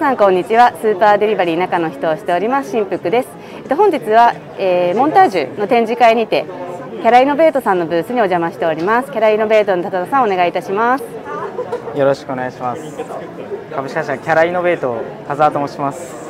さんこんにちは。スーパーデリバリー中の人をしておりますシンプクです。本日は、モンタージュの展示会にてキャライノベイトさんのブースにお邪魔しております。キャライノベイトの多田さん、お願いいたします。 よろしくお願いします。株式会社キャライノベイト田沢と申します。